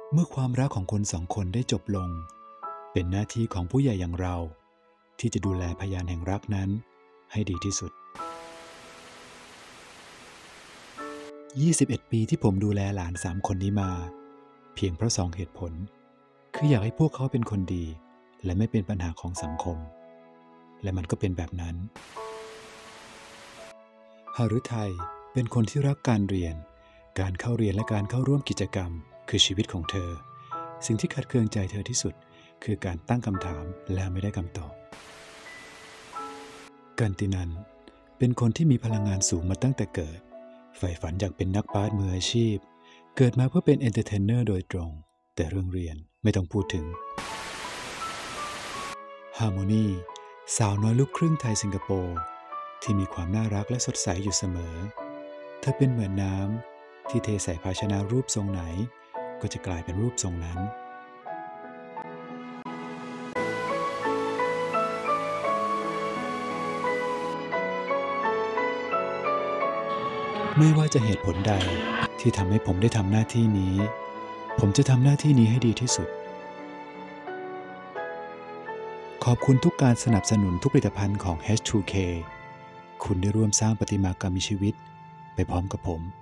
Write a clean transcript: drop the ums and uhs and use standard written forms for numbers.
เมื่อความรักของคนสองคนได้จบลงเป็นหน้าที่ของผู้ใหญ่อย่างเราที่จะดูแลพยานแห่งรักนั้นให้ดีที่สุด21 ปีที่ผมดูแลหลาน3 คนนี้มาเพียงเพราะ2 เหตุผลคืออยากให้พวกเขาเป็นคนดีและไม่เป็นปัญหาของสังคมและมันก็เป็นแบบนั้นหฤทัยเป็นคนที่รักการเรียนการเข้าเรียนและการเข้าร่วมกิจกรรมคือชีวิตของเธอสิ่งที่ขัดเคืองใจเธอที่สุดคือการตั้งคำถามและไม่ได้คำตอบกันตินันเป็นคนที่มีพลังงานสูงมาตั้งแต่เกิดใฝ่ฝันอยากเป็นนักบาสมืออาชีพเกิดมาเพื่อเป็นเอนเตอร์เทนเนอร์โดยตรงแต่เรื่องเรียนไม่ต้องพูดถึงฮาร์โมนีสาวน้อยลูกครึ่งไทยสิงคโปร์ที่มีความน่ารักและสดใสอยู่เสมอเธอเป็นเหมือนน้ำที่เทใส่ภาชนะรูปทรงไหนก็จะกลายเป็นรูปทรงนั้นไม่ว่าจะเหตุผลใดที่ทำให้ผมได้ทำหน้าที่นี้ผมจะทำหน้าที่นี้ให้ดีที่สุดขอบคุณทุกการสนับสนุนทุกผลิตภัณฑ์ของ H2K คุณได้ร่วมสร้างประติมากรรมมีชีวิตไปพร้อมกับผม